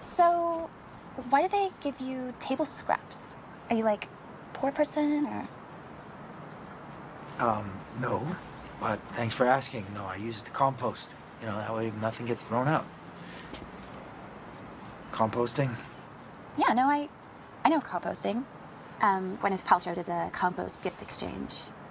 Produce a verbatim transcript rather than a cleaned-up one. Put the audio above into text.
So, why do they give you table scraps? Are you like a poor person or? Um, no, but thanks for asking. No, I use the compost. You know, that way nothing gets thrown out. Composting? Yeah, no, I, I know composting. Um, Gwyneth Paltrow does a compost gift exchange.